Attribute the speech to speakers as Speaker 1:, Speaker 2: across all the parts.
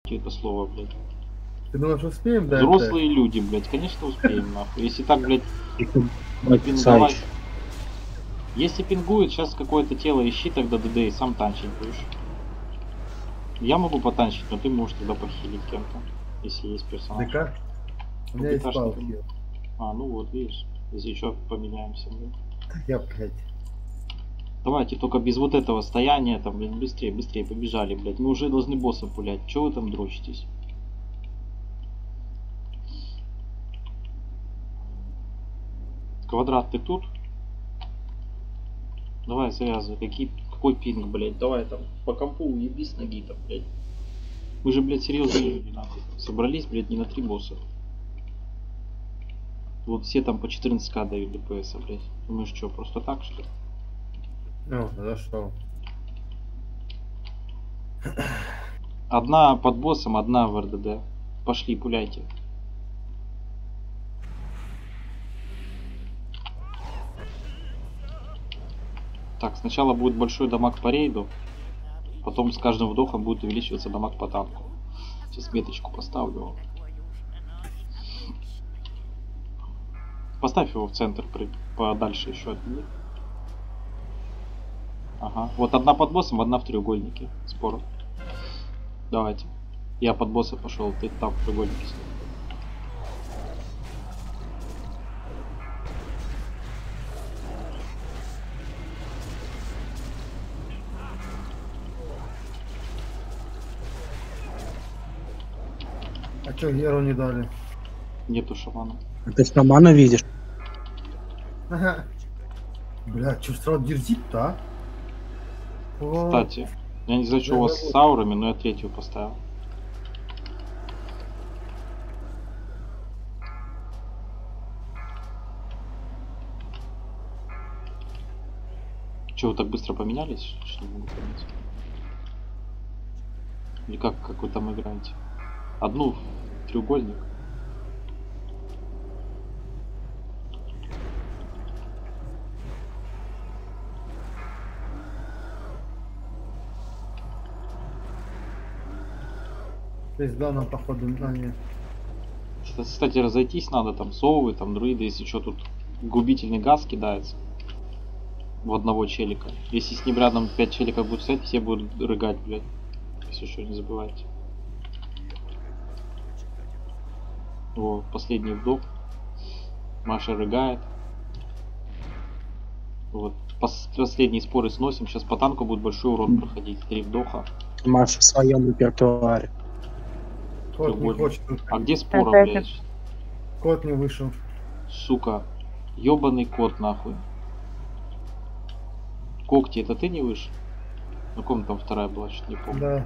Speaker 1: тебе это слово, блядь.
Speaker 2: Ты думаешь, успеем, да?
Speaker 1: Взрослые люди, блядь, конечно успеем, нахуй. Если так, блядь,
Speaker 3: Мать
Speaker 1: пинговать.
Speaker 3: Саич.
Speaker 1: Если пингует, сейчас какое-то тело ищи, тогда ДД и сам танчить будешь. Я могу потанчить, но ты можешь тогда похилить кем-то, если есть персонаж.
Speaker 2: ДК? У меня есть
Speaker 1: ДКшником.
Speaker 2: палки.
Speaker 1: А, ну вот, видишь, если еще поменяемся, блядь.
Speaker 2: Я, блядь.
Speaker 1: Давайте только без вот этого стояния, там, блядь, быстрее, быстрее, побежали, блядь. Мы уже должны босса пулять. Чего вы там дрочитесь? Квадрат, ты тут? Давай завязывай. Какой пинг, блядь? Давай там по компу уеби с ноги там, блядь. Мы же, блядь, серьезные люди, нахуй. Собрались, блядь, не на 3 босса. Вот все там по 14к дают ДПС, блядь. Думаешь, что, просто так, что ли?
Speaker 2: Ну, зашел.
Speaker 1: Одна под боссом, одна в РДД. Пошли, пуляйте. Так, сначала будет большой дамаг по рейду. Потом с каждым вдохом будет увеличиваться дамаг по танку. Сейчас меточку поставлю. Поставь его в центр, подальше еще от них. Ага. Вот одна под боссом, одна в треугольнике. Спор. Давайте. Я под босса пошел, ты там в треугольнике стоишь.
Speaker 2: А чё, Геру не дали?
Speaker 1: Нету шамана.
Speaker 3: Ты шамана видишь?
Speaker 2: Ага. Бля, чё сразу дерзит-то, а? О,
Speaker 1: Кстати, я не знаю, что у вас с аурами, но я третью поставил. Че, вы так быстро поменялись? Что не могу понять. Или как вы там играете? Одну в треугольник.
Speaker 2: пизда нам, походу, нет.
Speaker 1: Кстати, разойтись надо, там совы, там друиды, если что, тут губительный газ кидается в одного челика. Если с ним рядом 5 челиков будет стоять, все будут рыгать, блядь. Если что, не забывайте. Во, последний вдох. Маша рыгает. Вот. Последние споры сносим. Сейчас по танку будет большой урон проходить. 3 вдоха.
Speaker 3: Маша в своем репертуаре.
Speaker 2: Кот не хочет.
Speaker 1: А где спора,
Speaker 4: Опять.
Speaker 1: блядь?
Speaker 2: Кот не вышел.
Speaker 1: Сука. Ёбаный кот, нахуй. Когти, это ты не вышел? На ком там вторая была, что-то не помню.
Speaker 2: Да.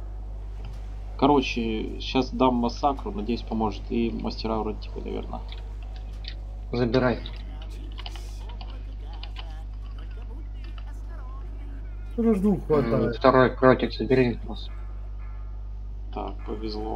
Speaker 1: Короче, сейчас дам массакру, надеюсь, поможет. И мастера вроде типа, наверное.
Speaker 5: Забирай.
Speaker 2: Что ж двух хватает?
Speaker 5: Второй кротик забери нас.
Speaker 1: Так, повезло.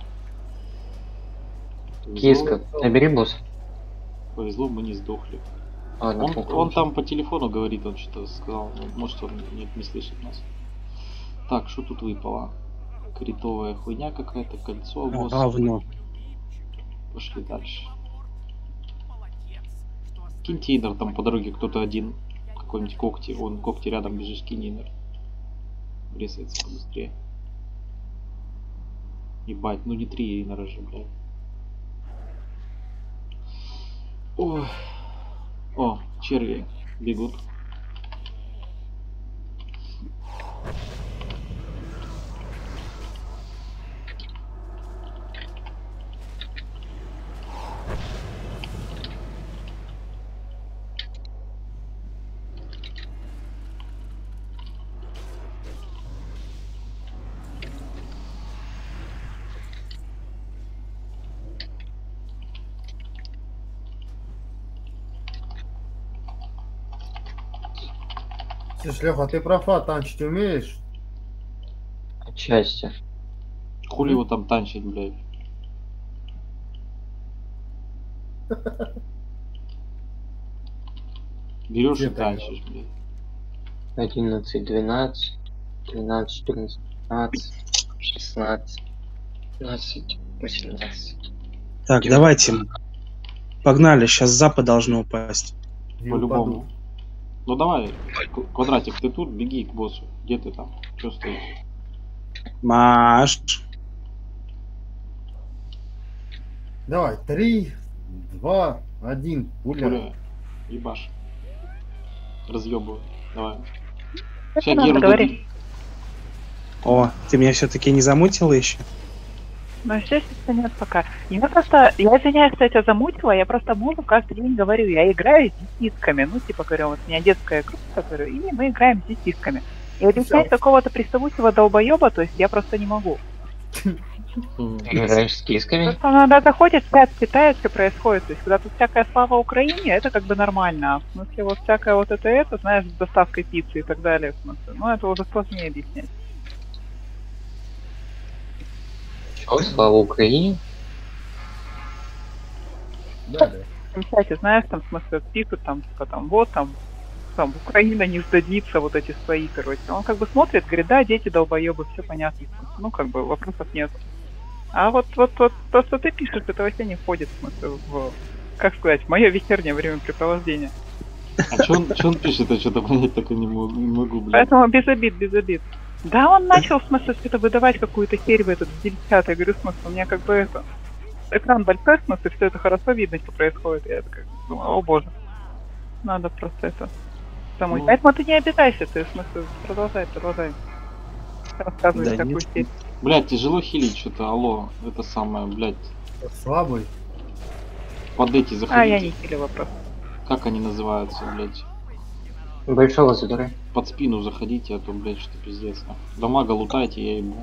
Speaker 5: Киска, набери босс.
Speaker 1: Повезло, мы не сдохли.
Speaker 5: Ладно,
Speaker 1: Он там по телефону говорит, он что-то сказал. Может, он не слышит нас. Так, что тут выпало? Критовая хуйня какая-то, кольцо, босс.
Speaker 3: Говно.
Speaker 1: Пошли дальше. Кинтейнер там по дороге кто-то один. Какой-нибудь когти. Вон когти рядом бежишь, кинейнер. Врезается побыстрее. Ебать, ну не 3 эйнера же, блядь. Ой. О, черви бегут.
Speaker 2: Слушай, Леха, ты профа танчить умеешь?
Speaker 5: Отчасти.
Speaker 1: Хули его там танчить, блядь. Берешь и
Speaker 2: Где-то
Speaker 1: танчишь, блядь.
Speaker 5: 11, 12, 13, 14, 15, 16. 15, 18.
Speaker 3: Так, давайте. Погнали, сейчас запад должно упасть.
Speaker 2: Не
Speaker 1: По-любому.
Speaker 2: упаду.
Speaker 1: Ну давай, Квадратик, ты тут, беги к боссу. Где ты там? Что стоишь?
Speaker 3: Маш.
Speaker 2: Давай, 3, 2, 1, пуля.
Speaker 1: Пуля. Ебаш. Разъебывай. Давай.
Speaker 4: Это
Speaker 1: Сейчас
Speaker 4: надо
Speaker 1: Геру
Speaker 4: говорить.
Speaker 1: дадим.
Speaker 3: О, ты меня все-таки не замутила еще?
Speaker 4: Но здесь это нет пока. Я просто, я извиняюсь, что я тебя замутила, я просто мужу каждый день говорю, я играю с детишками. Ну, типа, говорю, вот у меня детская группа, говорю, и мы играем с детишками. И объяснять
Speaker 2: Всё.
Speaker 4: какого-то приставучего долбоеба, то есть я просто не могу.
Speaker 5: Играешь с кисками?
Speaker 4: Просто она заходит, спят, питает, что происходит. То есть, когда тут всякая слава Украине, это как бы нормально. А в смысле, вот всякое вот это, знаешь, с доставкой пиццы и так далее, в смысле, ну, это уже сложнее объяснять.
Speaker 5: Чё, слава Украине?
Speaker 2: Далее.
Speaker 4: В чате, знаешь, там, в смысле, пишут, там, типа, там, вот, там, Украина не сдадится, вот эти свои, короче. Он как бы смотрит, говорит, да, дети долбоебы, все понятно. Ну, как бы, вопросов нет. А вот то, что ты пишешь, это вообще не входит, в смысле, в, как сказать, в мое вечернее времяпрепровождение.
Speaker 1: А что он пишет, я что-то понять так и не могу, блин.
Speaker 4: Поэтому без обид, без обид. Да, он начал, в смысле, что-то выдавать какую-то херь в этот чат. Я говорю, в смысле, у меня как бы это... Экран большой, в смысле, все это хорошо видно, что происходит. Я так думаю, о боже. Надо просто это...
Speaker 1: Ну.
Speaker 4: Поэтому ты не обижайся, ты, в смысле, продолжай. Рассказывай
Speaker 3: Да
Speaker 4: такую
Speaker 3: нет.
Speaker 4: херь.
Speaker 1: Блядь, тяжело хилить что-то, алло. Это самое, блядь.
Speaker 2: Слабый.
Speaker 1: Под эти
Speaker 4: А, я
Speaker 1: заходите.
Speaker 4: не хилила просто.
Speaker 1: Как они называются, блядь?
Speaker 5: Большого забирай.
Speaker 1: Под спину заходите, а то, блядь, что пиздец. нахуй. Дамага лутайте, я ебу.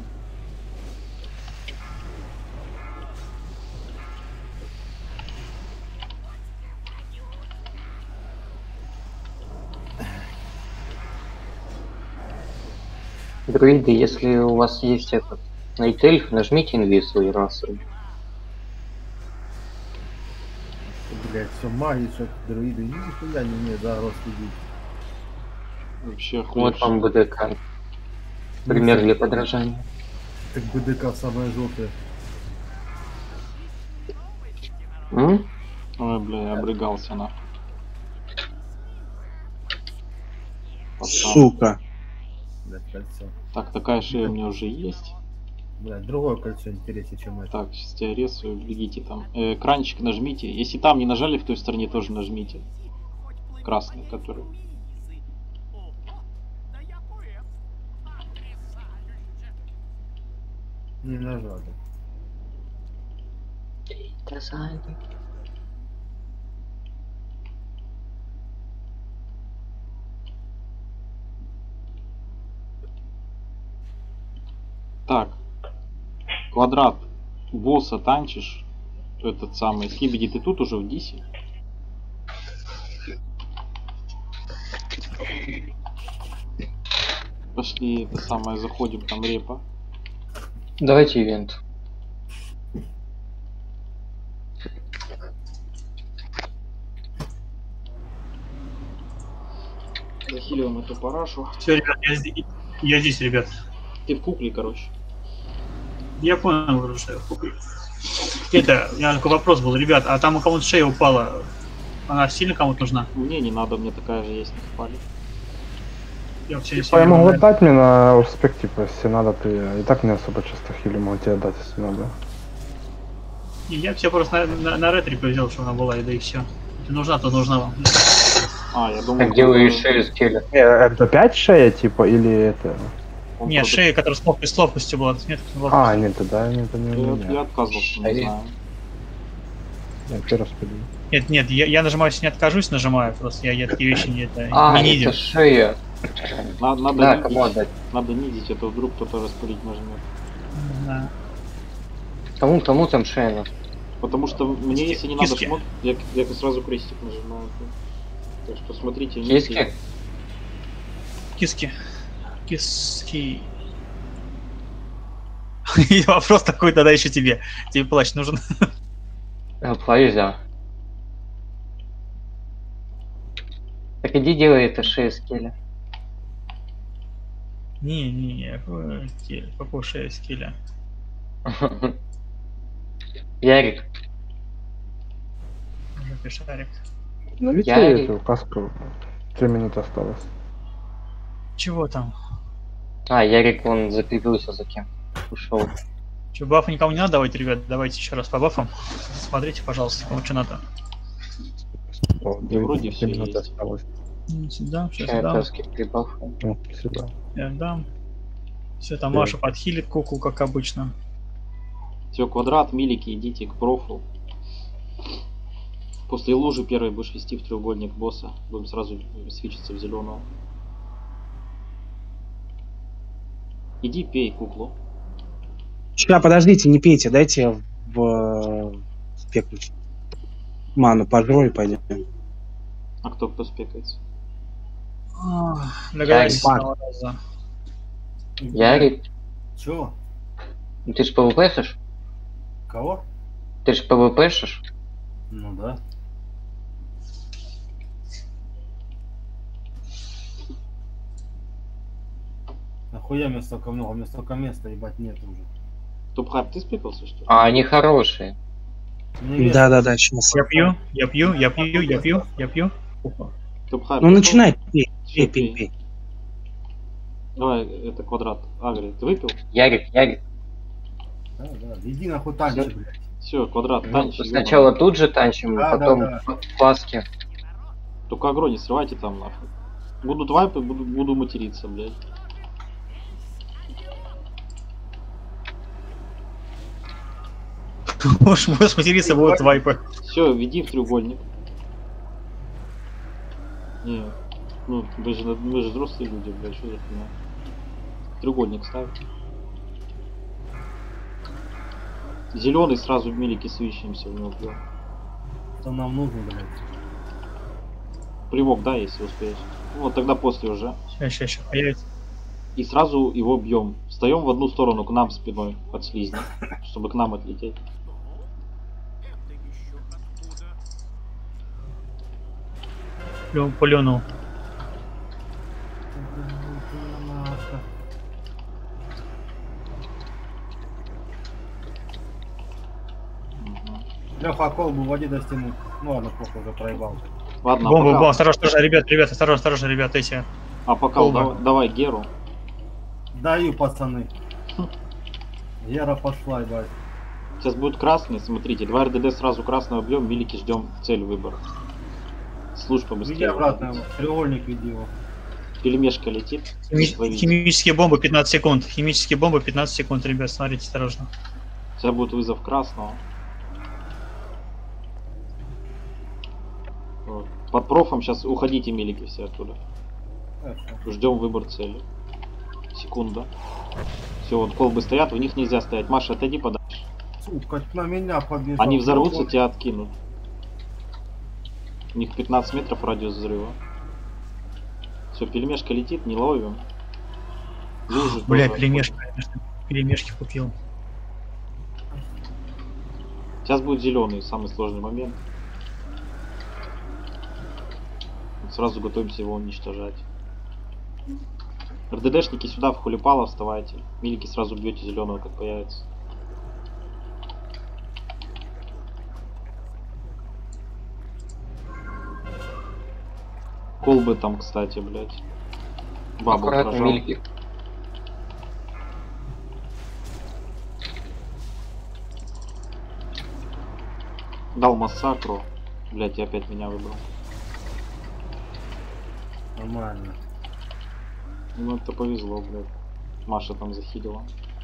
Speaker 5: Друиды, если у вас есть этот Найтельф, нажмите инвиз и расы.
Speaker 2: Блять, все маги, что друиды, нихуя не умеют за рост идти.
Speaker 1: Вообще
Speaker 5: Вот
Speaker 1: охуевший.
Speaker 5: вам БДК. Пример для подражания.
Speaker 2: Так БДК самое желтое.
Speaker 5: М?
Speaker 1: Ой, бля, я обрыгался нахуй. Пацан.
Speaker 3: Сука.
Speaker 2: Блять, кольцо.
Speaker 1: Так, такая шея у меня уже есть.
Speaker 2: Блять, другое кольцо интереснее, чем это.
Speaker 1: Так, сейчас тебя рисую, бегите там. Экранчик нажмите. Если там не нажали, в той стороне тоже нажмите. Красный, который.
Speaker 2: Не нажали.
Speaker 1: Так. Квадрат. Босса танчишь. Этот самый. Скибиди, ты тут уже в дисе? Пошли, это самое, заходим, там репа.
Speaker 5: Давайте ивент.
Speaker 1: Захиливаем эту парашу.
Speaker 6: Все, ребят, я здесь, ребят.
Speaker 1: Ты в кукле, короче.
Speaker 6: Я понял, уже, что я в кукле. Это, у меня такой вопрос был, ребят, а там у кого-то шея упала, она сильно кому-то нужна?
Speaker 1: Мне не надо, мне такая же есть, не спали.
Speaker 6: Я вообще
Speaker 7: Типа, я могу дать мне на успех, типа, если надо, ты и так не особо часто хилю, могу тебе дать, если надо.
Speaker 6: Я все просто на ретрике взял, что она была, и да и все. Если нужна, то нужна вам.
Speaker 1: А, я
Speaker 5: А
Speaker 1: думал...
Speaker 5: где вы шею скелли?
Speaker 7: Это 5 шея, типа, или это...
Speaker 1: он
Speaker 6: Не,
Speaker 1: просто-
Speaker 6: шея, которая с ловкостью была, нет,
Speaker 7: А, нет, тогда нет, это не у
Speaker 1: Я
Speaker 7: меня.
Speaker 1: отказывался, не
Speaker 5: Шея.
Speaker 1: знаю.
Speaker 7: Я первый раз подумал.
Speaker 6: Нет, я нажимаю, если не откажусь, нажимаю, просто я такие вещи не
Speaker 5: А,
Speaker 6: не
Speaker 5: это
Speaker 6: видел.
Speaker 5: шея.
Speaker 1: Надо
Speaker 5: Да,
Speaker 1: нидить,
Speaker 5: кому отдать?
Speaker 1: надо нидить, это вдруг кто-то распылить нажмет.
Speaker 6: Да.
Speaker 5: Кому там шея надо?
Speaker 1: Потому что мне, если не надо
Speaker 6: Киски.
Speaker 1: шмот, я сразу крестик нажимаю. Так что смотрите,
Speaker 5: Киски?
Speaker 6: Киски. И вопрос такой тогда еще тебе. Тебе плащ нужен.
Speaker 5: Плащ, да. Так иди делай это шея скелли.
Speaker 6: Не, какой шея скилля?
Speaker 5: Ярик,
Speaker 6: Жопе шарик.
Speaker 7: Видите,
Speaker 5: я-
Speaker 7: эту каску? 3 минуты осталось.
Speaker 6: Чего там?
Speaker 5: Ярик, он закрепился за кем? Ушел.
Speaker 6: Че, бафы никому не надо давать, ребят? Давайте еще раз по бафам. Смотрите, пожалуйста, кому что надо.
Speaker 7: О,
Speaker 1: И вроде
Speaker 7: 3
Speaker 1: всё
Speaker 7: минуты
Speaker 1: есть.
Speaker 7: осталось.
Speaker 6: Сюда, сейчас
Speaker 5: Я
Speaker 6: дам.
Speaker 5: таски прибавлю.
Speaker 7: Ну, сюда.
Speaker 6: Я дам. Все, там
Speaker 7: Да.
Speaker 6: Маша подхилит куклу, как обычно.
Speaker 1: Все, квадрат, милики, идите к профу. После лужи первой будешь вести в треугольник босса. Будем сразу свечиться в зеленого. Иди пей куклу.
Speaker 3: Ща, подождите, не пейте, дайте я в спекнуть. Ману пожру и пойдем.
Speaker 1: А кто спекается?
Speaker 6: Догадайся с
Speaker 3: Ярик.
Speaker 6: одного раза.
Speaker 5: Ярик,
Speaker 2: Чё?
Speaker 5: ну ты ж ПВПшишь?
Speaker 2: Кого?
Speaker 5: Ты ж ПВПшишь?
Speaker 2: Ну да. Нахуя мне столько много? Мне столько места, ебать, нет уже.
Speaker 1: Топ-хайп, ты спекался, что ли?
Speaker 5: Они хорошие.
Speaker 2: Мне места-
Speaker 3: Да-да-да, сейчас.
Speaker 6: Я пью, я пью, я пью, я пью, я пью. Опа.
Speaker 1: Топ-хайп.
Speaker 3: Ну начинай, пей,
Speaker 1: Всё,
Speaker 3: пей, пей.
Speaker 1: Давай, это квадрат. Агри, ты выпил?
Speaker 5: Ярик,
Speaker 2: Да, иди нахуй танчи,
Speaker 5: Всё.
Speaker 2: блядь.
Speaker 1: Все, квадрат,
Speaker 5: ну,
Speaker 1: танчи.
Speaker 5: сначала тут же танчим,
Speaker 2: Да,
Speaker 5: потом
Speaker 2: да,
Speaker 5: фаски.
Speaker 1: Только агро не срывайте там нахуй. Будут вайпы, буду материться, блядь.
Speaker 6: Можешь материться, будут вайпы.
Speaker 1: Все, веди в треугольник. Не, ну мы же взрослые люди, блядь, что за хуйня? Треугольник ставь. Зеленый сразу в милике свищемся в него, да.
Speaker 2: Что нам нужно, блядь?
Speaker 1: Плевок, да, если успеешь. Ну, вот тогда после уже.
Speaker 6: Сейчас, появится.
Speaker 1: И сразу его бьем. Встаем в одну сторону к нам спиной от слизня, чтобы к нам отлететь.
Speaker 6: Плюнул.
Speaker 2: Леха, колбу води до стены. Ну ладно, плохо уже проебал.
Speaker 1: Ладно,
Speaker 6: Бомба,
Speaker 1: пока.
Speaker 6: бомба, осторожно, ребят, осторожно, ребят, эти.
Speaker 1: А пока
Speaker 6: Колба.
Speaker 1: давай Геру.
Speaker 2: Даю, пацаны. Гера пошла, ебать.
Speaker 1: Сейчас будет красный, смотрите, 2 РДД сразу красного бьем, милики ждем цель выбора. Слушай
Speaker 2: Веди
Speaker 1: побыстрее.
Speaker 2: обратно его. Треугольник веди его.
Speaker 1: Пельмешка летит. Ловите.
Speaker 6: Химические бомбы 15 секунд. Химические бомбы 15 секунд, ребят, смотрите, осторожно.
Speaker 1: Сейчас будет вызов красного. Вот. Под профом сейчас уходите, милики, все оттуда.
Speaker 2: Хорошо.
Speaker 1: Ждем выбор цели. Секунда. Все, вот колбы стоят, в них нельзя стоять. Маша, отойди подальше.
Speaker 2: Сука, на меня побежал.
Speaker 1: Они взорвутся, тебя откинут. У них 15 метров радиус взрыва. Все, пельмешка летит, не ловим. Лужи
Speaker 6: Бля,
Speaker 1: тоже.
Speaker 6: перемешки купил.
Speaker 1: Сейчас будет зеленый, самый сложный момент. Вот сразу готовимся его уничтожать. РДДшники сюда в хулипала вставайте. Милики сразу бьете зеленого, как появится. Колбы там, кстати, блять. Бабу
Speaker 5: Аккуратно,
Speaker 1: сражал.
Speaker 5: милики.
Speaker 1: Дал массакру. Блять, и опять меня выбрал.
Speaker 2: Нормально.
Speaker 1: Ну это повезло, блядь. Маша там захилила.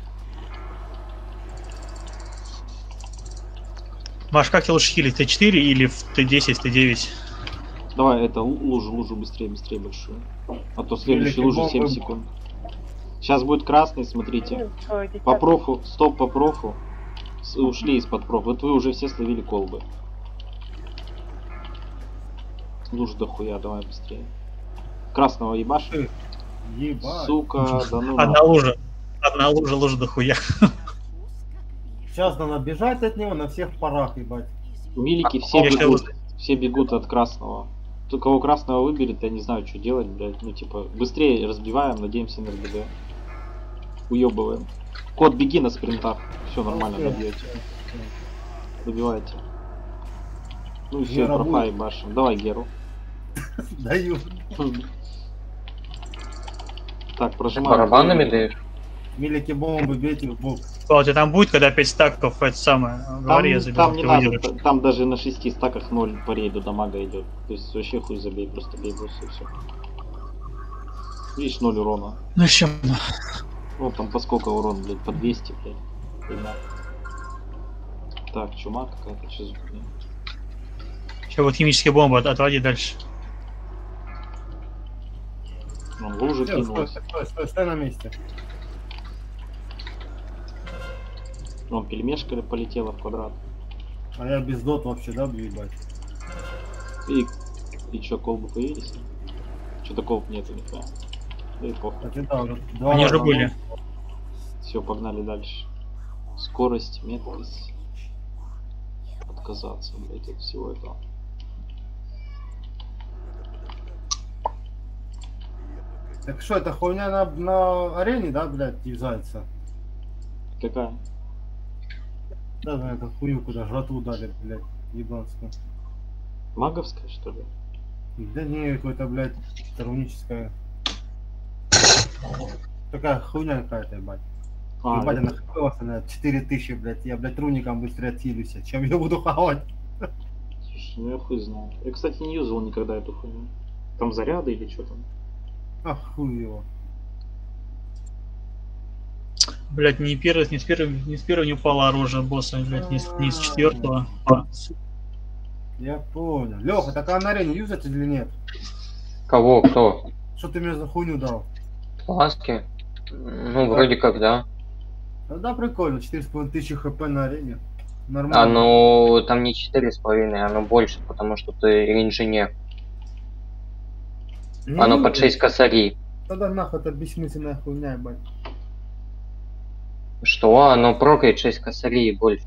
Speaker 6: Маш, как тебе лучше хилить? Т4 или в Т10, Т9?
Speaker 1: Давай это лужу быстрее большую. А то следующий
Speaker 2: Великий
Speaker 1: лужи 7
Speaker 2: бомбы.
Speaker 1: секунд. Сейчас будет красный, смотрите. По профу, стоп по профу. Ушли из-под профа. Вот вы уже все словили колбы. Лужа дохуя, давай быстрее. Красного ебашь.
Speaker 2: Ебать.
Speaker 1: Сука, да ну
Speaker 6: Одна
Speaker 1: нахуй.
Speaker 6: лужа дохуя.
Speaker 2: Сейчас надо бежать от него на всех парах, ебать.
Speaker 1: Милики все бегут от красного. Кто кого красного выберет, я не знаю, что делать, блядь. Ну типа, быстрее разбиваем, надеемся на РДД. Уебываем. Кот, беги на спринтах. Все нормально,
Speaker 2: Окей.
Speaker 1: добьете. Добивайте. Ну и все,
Speaker 2: Гера
Speaker 1: профай башим. Давай Геру.
Speaker 2: Даю.
Speaker 1: Так, прожимаем.
Speaker 5: Барабанами даешь?
Speaker 2: Милики бомбы, бейте в бок.
Speaker 6: А у тебя там будет, когда 5 стаков, это самое, говори, я заберу.
Speaker 1: Там не
Speaker 6: ты
Speaker 1: надо,
Speaker 6: выиграешь.
Speaker 1: там даже на 6 стаках 0 по рейду дамага идет. То есть вообще хуй забей, просто бей босса и все. Видишь, 0 урона.
Speaker 6: Ну чем?
Speaker 1: Вот там по сколько урон, блядь, по 200, блядь. Хуйня. Так, чума какая-то, что за хуйня?
Speaker 6: Сейчас вот химические бомбы, отводи дальше.
Speaker 1: Он в лужу
Speaker 2: Стой,
Speaker 1: кинулся.
Speaker 2: стой на месте.
Speaker 1: Он пельмешка полетела в квадрат.
Speaker 2: А я без дот вообще, да, ебать?
Speaker 1: И чё, колбы появились? Что-то колб нету, нихуя. Да и похуй.
Speaker 2: Так, да, вот два
Speaker 6: Они же
Speaker 2: раза,
Speaker 6: были.
Speaker 1: Все, погнали дальше. Скорость, меткость. Отказаться, блядь, от всего этого.
Speaker 2: Так что, это хуйня на арене, да, блядь, юзается?
Speaker 1: Какая?
Speaker 2: Да, на эту хую куда жратву дали, блядь, ебанскую.
Speaker 1: Маговская, что ли?
Speaker 2: Да не, какой-то, блядь, руническая. Такая хуйня какая-то, ебать. Ебать, она хавалась, она 4000, блядь. Я, блядь, руником быстрее отхилюсь. Чем я буду хавать?
Speaker 1: Слушай, ну я хуй знаю. Я, кстати, не юзал никогда эту хуйню. Там заряды или что там?
Speaker 2: Ах, хуй его.
Speaker 6: Блять, ни с первого не упало оружие босса, блять, ни с четвертого.
Speaker 2: Я понял. Леха, так а на арене юзать или нет?
Speaker 5: Кого? Кто?
Speaker 2: Что ты мне за хуйню дал?
Speaker 5: Ласки? Ну, вроде как, да.
Speaker 2: Да, прикольно, 4500 хп на арене. Нормально.
Speaker 5: Оно там не 4,5, оно больше, потому что ты инженер. Оно под 6 косарей.
Speaker 2: Тогда нахуй это бессмысленная хуйня, ебать.
Speaker 5: Что? Оно прокает 6 косарей и больше.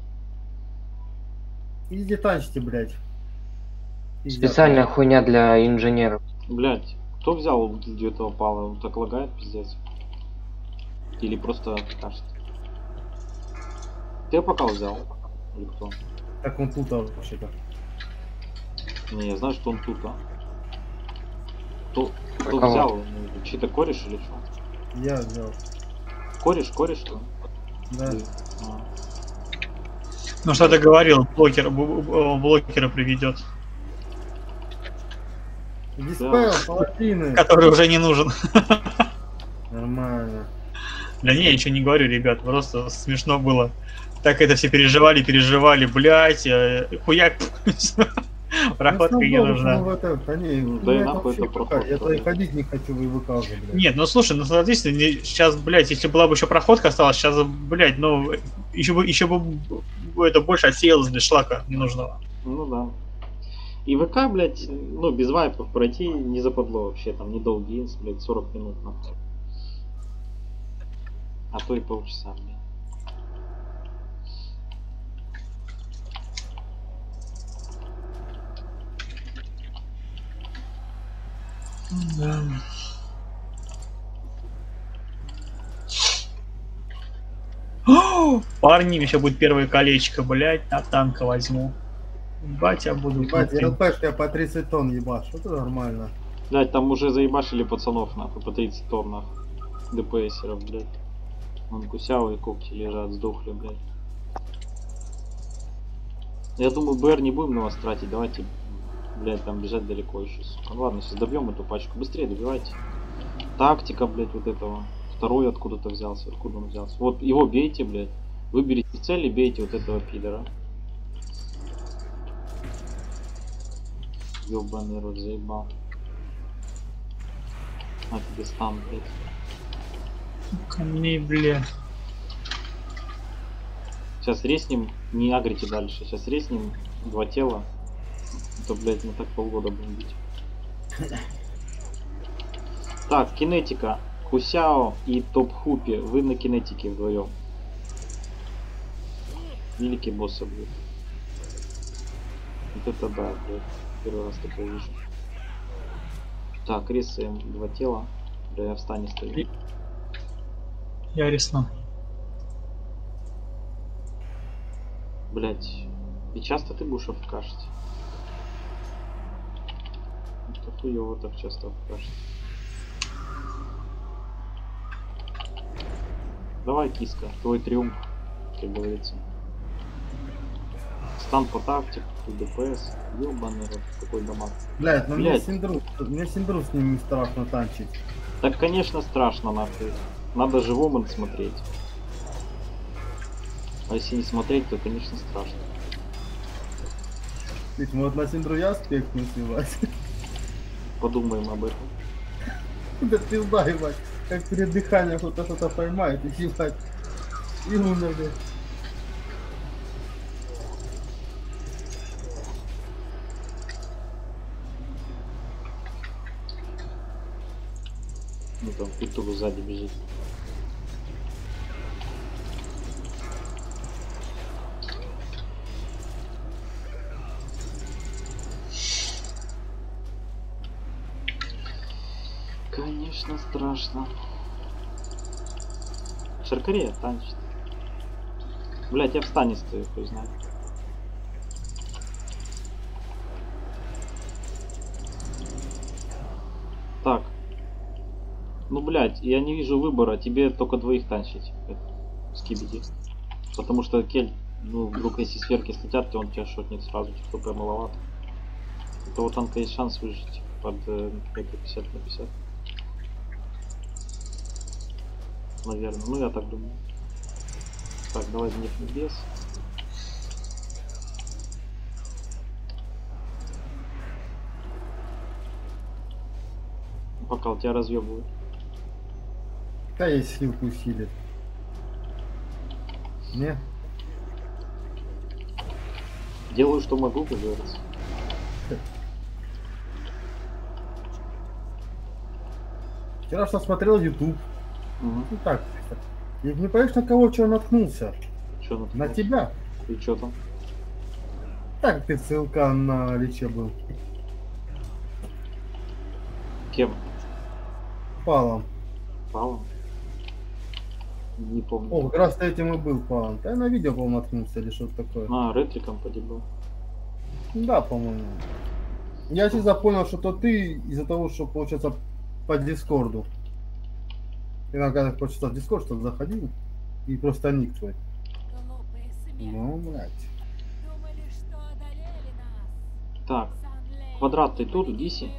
Speaker 2: Иди танчите, блядь.
Speaker 5: Специальная хуйня для инженеров.
Speaker 1: Блять, кто взял гильдию этого пала? Он так лагает, пиздец. Или просто кажется. Ты пока взял? Или кто?
Speaker 2: Так он тут вообще-то.
Speaker 1: Не, я знаю, что он тут, а. Кто
Speaker 5: Кого?
Speaker 1: взял? Ну, чей-то кореш или что?
Speaker 2: Я взял.
Speaker 1: Кореш, что?
Speaker 2: Да.
Speaker 1: А.
Speaker 6: Ну что ты говорил, блокера приведет,
Speaker 2: Диспел, паладины.
Speaker 6: который уже не нужен.
Speaker 2: Нормально.
Speaker 6: Да не, я ничего не говорю, ребят, просто смешно было. Так это все переживали, блять, хуяк. Проходка не нужна.
Speaker 1: Да и нахуй это проходка.
Speaker 2: Я то и ходить не хочу, вы выказывать, блядь.
Speaker 6: Нет, ну слушай, ну соответственно, сейчас, блядь, если была бы еще проходка осталась, сейчас, блядь, ну, еще бы это больше отсеялось для шлака ненужного.
Speaker 1: Ну да. И ВК, блядь, ну без вайпов пройти не западло вообще, там недолгий инс, блядь, 40 минут нахуй. А то и полчаса, блядь.
Speaker 6: Да. Парни, еще будет первое колечко, блядь, на танка возьму. Батя буду.
Speaker 2: Ебать, я РПшка я по 30 тонн ебаш, это нормально.
Speaker 1: Блядь, там уже заебашили пацанов, нахуй, по 30 тонн, нахуй. ДПСеров, блядь. Вон кусявые когти лежат, сдохли, блядь. Я думаю, БР не будем на вас тратить, давайте, блядь, там бежать далеко еще, сука. Ну ладно, сейчас добьем эту пачку, быстрее добивайте. Тактика, блядь, вот этого. Второй откуда-то взялся, откуда он взялся. Вот его бейте, блядь. Выберите цель и бейте вот этого пидора. Ёбаный рот, заебал. А тебе стан, блядь.
Speaker 6: Камней, бля.
Speaker 1: Сейчас резнем, не агрите дальше. Сейчас резнем два тела. Это, блядь, мы так полгода будем бить. Так, кинетика. Хусяо и Топ-Хупи. Вы на кинетике вдвоем. Великий босса будет. Вот это да, блядь. Первый раз такое вижу. Так, рисуем два тела. Да, я в стане стою.
Speaker 6: Я рисну.
Speaker 1: Блять. И часто ты будешь обкашить? Это хуёво так часто обкашить. Давай, киска, твой триумф, как говорится. Стан по тактику, ДПС, ёбаный рот, какой дамаг.
Speaker 2: Блядь, ну
Speaker 1: Блядь.
Speaker 2: мне синдру с ними страшно танчить.
Speaker 1: Так, конечно, страшно, нахуй. Надо живому смотреть. А если не смотреть, то, конечно, страшно.
Speaker 2: Ведь может на синдру я спектр сливать.
Speaker 1: Подумаем об этом.
Speaker 2: Да пизда, ебать. Как перед дыханием кто-то что-то поймает и ебать. И умер, блядь.
Speaker 1: Ну там культуру сзади бежит. Конечно, страшно. Шаркарея танчит. Блять, я в стане стою, хуй знает. Так. Ну, блять, я не вижу выбора, тебе только двоих танчить. Скибиди. Потому что кель, ну, вдруг если сверки слетят, то он тебя шотнет сразу, типа прям маловато. У того танка есть шанс выжить под 50 на 50. Наверное, ну я так думаю. Так, давай нефть без. Пока у тебя разъебывают.
Speaker 2: Да есть хилку усилит. Не?
Speaker 1: Делаю, что могу, как говорится.
Speaker 2: Вчера что смотрел YouTube.
Speaker 1: Угу.
Speaker 2: Ну так, и не понимаешь, на кого что наткнулся?
Speaker 1: Чё
Speaker 2: На тебя.
Speaker 1: И чё там?
Speaker 2: Так, ты ссылка на Личе был.
Speaker 1: Кем?
Speaker 2: Палом.
Speaker 1: Павлом? Не помню.
Speaker 2: О, как раз этим и был Палом. Да я на видео, по-моему, наткнулся или что-то такое.
Speaker 1: А, ретриком погибал.
Speaker 2: Да, по-моему. Я всегда понял, что то ты из-за того, что, получается, по Дискорду. Я когда прочитал Дискорд, что заходил, и просто ник твой. Ну, блядь.
Speaker 1: Так, квадрат, ты тут, Диси?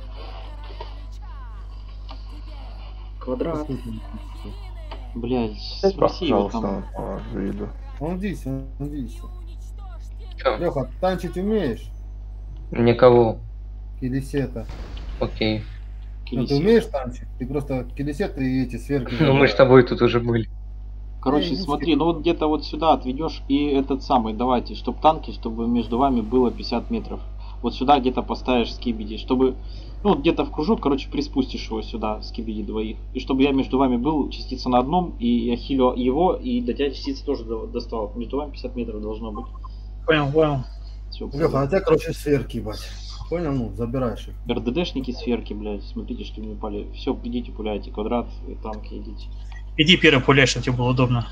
Speaker 1: Квадрат. Блядь, спроси его там.
Speaker 7: Виду.
Speaker 2: Он здесь, он здесь.
Speaker 5: Чё?
Speaker 2: Леха, танчить умеешь?
Speaker 5: Никого.
Speaker 2: Килисета.
Speaker 5: Окей.
Speaker 2: Ну, ты умеешь танчить? Ты просто килисеты и эти сверху.
Speaker 5: Ну мы с тобой тут уже были.
Speaker 1: Короче,
Speaker 2: не
Speaker 1: смотри, ну вот где-то вот сюда отведешь и этот самый, давайте, чтобы танки, чтобы между вами было 50 метров. Вот сюда где-то поставишь скибиди, чтобы, ну где-то в кружок, короче, приспустишь его сюда, скибиди двоих. И чтобы я между вами был, частица на одном, и я хилю его, и до тебя частица тоже доставал. Между вами 50 метров должно быть.
Speaker 6: Понял, понял.
Speaker 1: Всё,
Speaker 2: Леха, а тебя, короче, сверки, ебать. Понял? Ну, забираешь их.
Speaker 1: РДДшники, сверки, блядь, смотрите, что не упали. Все, идите пуляйте, квадрат, и танки идите.
Speaker 6: Иди первый пуляй, чтобы тебе было удобно.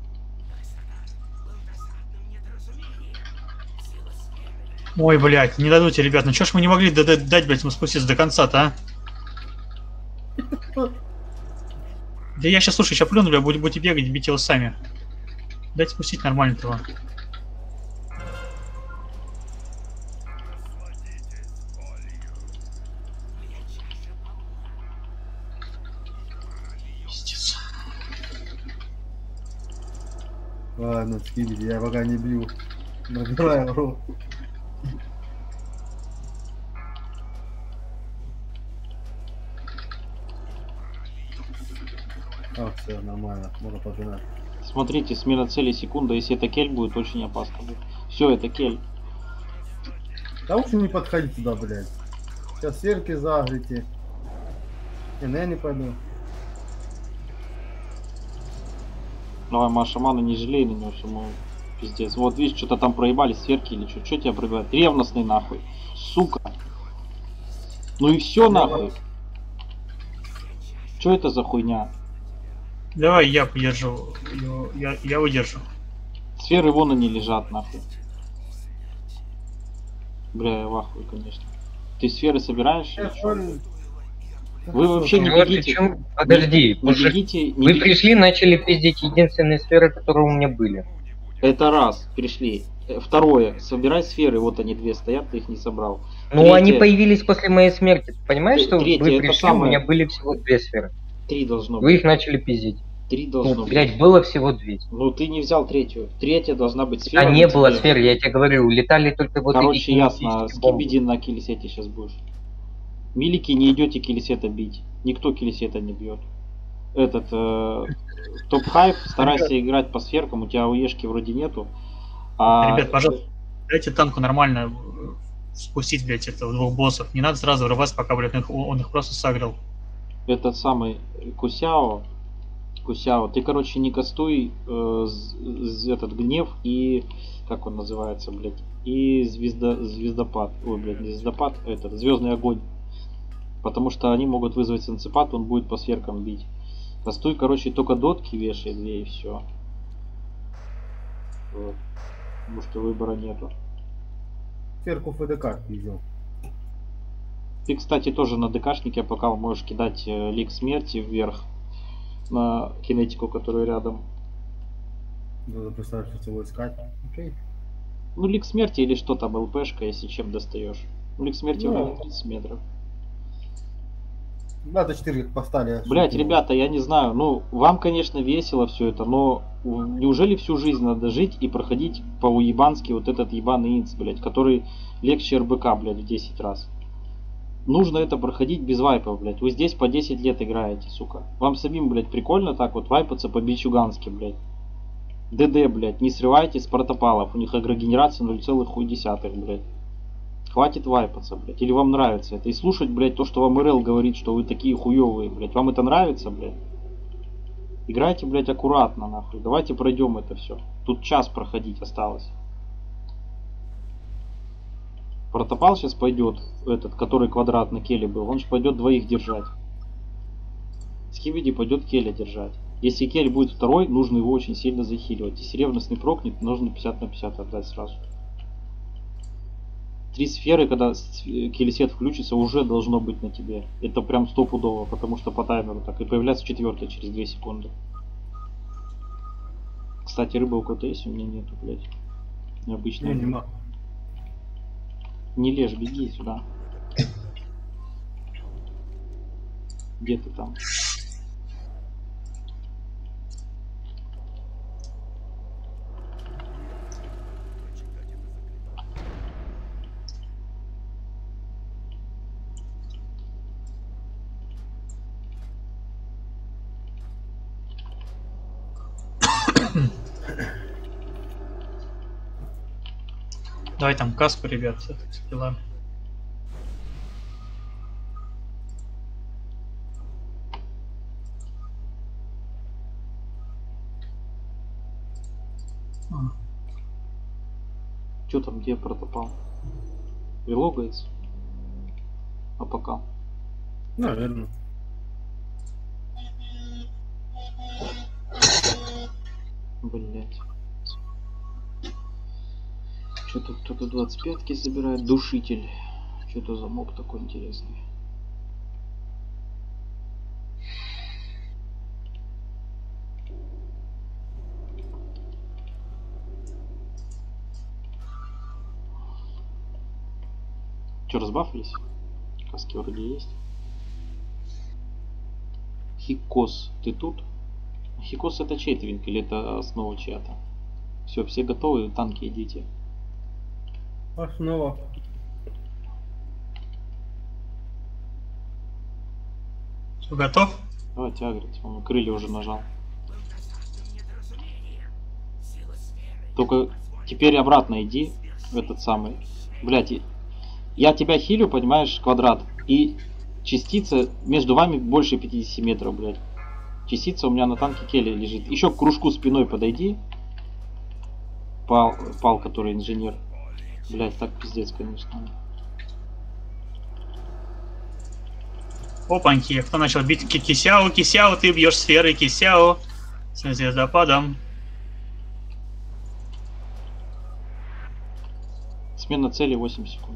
Speaker 6: Ой, блядь, не дадут, ребят, ну чё ж мы не могли дать, блядь, ему спуститься до конца-то, а? Да я сейчас, слушай, сейчас плюну, бля, будете бегать, бить его сами. Дайте спустить нормально этого. Пиздец.
Speaker 2: Ладно, скибиди, я пока не бью. Набираю рот. А, все, нормально, можно пожинать.
Speaker 1: Смотрите, смена цели секунда, если это кель будет, очень опасно будет. Все, это кель.
Speaker 2: Да лучше не подходить туда, блядь. Сейчас сверки загрите. Не, я не пойду.
Speaker 1: Давай, Маша, мана, не жалей на него, что мы пиздец. Вот видишь, что-то там проебали, сверки или что тебя проебают? Ревностный нахуй. Сука. Ну и все нахуй. Что это за хуйня?
Speaker 6: Давай я подержу. Я выдержу.
Speaker 1: Сферы вон они лежат, нахуй. Бля, я в ахуе, конечно. Ты сферы собираешь? или чё? Вы вообще не
Speaker 5: Вот
Speaker 1: бегите.
Speaker 5: причем- Подожди,
Speaker 1: Не бегите, не
Speaker 5: вы
Speaker 1: бегите.
Speaker 5: пришли, начали пиздить единственные сферы, которые у меня были.
Speaker 1: Это раз, перешли. Второе, собирай сферы, вот они две стоят, ты их не собрал.
Speaker 5: Ну,
Speaker 1: Третье.
Speaker 5: они появились после моей смерти. Ты понимаешь, что
Speaker 1: Третье,
Speaker 5: вы
Speaker 1: это
Speaker 5: пришли,
Speaker 1: самое.
Speaker 5: у меня были всего 2 сферы.
Speaker 1: 3 должно
Speaker 5: Вы
Speaker 1: быть.
Speaker 5: их начали пиздить.
Speaker 1: 3
Speaker 5: Ну,
Speaker 1: должно быть.
Speaker 5: блядь, было всего 2.
Speaker 1: Ну ты не взял третью. Третья должна быть сфера.
Speaker 5: А не
Speaker 1: на
Speaker 5: было
Speaker 1: тебе.
Speaker 5: сфер, я тебе говорю, летали только вот
Speaker 1: Короче,
Speaker 5: эти
Speaker 1: ясно.
Speaker 5: кинетические бомбы.
Speaker 1: Скибиди на киллисете сейчас будешь. Милики, не идете киллисета бить. Никто киллисета не бьет. Этот топ-хайп, старайся играть по сферкам, у тебя уешки вроде нету.
Speaker 6: Ребят, пожалуйста, дайте танку нормально спустить, блядь, это 2 боссов. Не надо сразу врываться, пока, блядь, он их просто сагрил.
Speaker 1: Этот самый Кусяо, ты, короче, не кастуй этот гнев и как он называется, блядь, и звездопад. Ой, блядь, не звездопад, этот звездный огонь. Потому что они могут вызвать сенцепад, он будет по сферкам бить. Кастуй, короче, только дотки вешай 2 и все. Вот. Потому что выбора нету.
Speaker 2: Сферку ФДК пиздил.
Speaker 1: Ты, кстати, тоже на ДКшнике пока можешь кидать лик смерти вверх на кинетику, которую рядом.
Speaker 2: Надо представить, что его искать. Окей.
Speaker 1: Ну, лик смерти или что там, ЛПшка, если чем достаешь. Ну, лик смерти
Speaker 2: Ну.
Speaker 1: вроде 30 метров.
Speaker 2: Да, до 4 как поставили.
Speaker 1: Блять, ребята, я не знаю, ну, вам, конечно, весело все это, но неужели всю жизнь надо жить и проходить по-уебански вот этот ебаный инц, блять, который легче РБК, блять, в 10 раз? Нужно это проходить без вайпов, блять. Вы здесь по 10 лет играете, сука. Вам самим, блять, прикольно так вот вайпаться по-бичугански, блять. ДД, блять, не срывайте с протопалов, у них агрогенерация 0,1, блять. Хватит вайпаться, блядь. Или вам нравится это? И слушать, блядь, то, что вам РЛ говорит, что вы такие хуёвые, блядь. Вам это нравится, блядь? Играйте, блядь, аккуратно, нахуй. Давайте пройдем это все. Тут час проходить осталось. Протопал сейчас пойдет, этот, который квадрат на келе был, он же пойдет 2 держать. Скибиди пойдет келя держать. Если кель будет второй, нужно его очень сильно захиливать. Если ревностный прокнет, нужно 50 на 50 отдать сразу. 3 сферы, когда киллисет включится, уже должно быть на тебе. Это прям стопудово, потому что по таймеру так. И появляется 4 через 2 секунды. Кстати, рыба у кого-то есть? У меня нету, блядь. Необычная.
Speaker 2: Не.
Speaker 1: Не лежь, беги сюда. Где ты там?
Speaker 6: Давай там каску, ребят, дела.
Speaker 1: Че там, где протопал? Релогается? А пока?
Speaker 2: Наверное.
Speaker 1: Блять. Что-то кто-то 25-ки собирает. Душитель. Что-то за моб такой интересный. Че, разбафлись? Каски вроде есть. Хикос, ты тут? Хикос это чей твинк или это основа чья-то? Все готовы, танки идите.
Speaker 2: Основа.
Speaker 6: Все, готов?
Speaker 1: Давайте агрить, он крылья уже нажал. Только теперь обратно иди в этот самый. Блять, я тебя хилю, понимаешь, квадрат. И частица между вами больше 50 метров, блядь. Частица у меня на танке Келли лежит. Еще к кружку спиной подойди. Пал, который инженер. Блять, так пиздец, конечно.
Speaker 6: Опаньки, кто начал бить Кисяо? Кисяо, ты бьешь сферы, Кисяо. С звездопадом.
Speaker 1: Смена цели 8 секунд.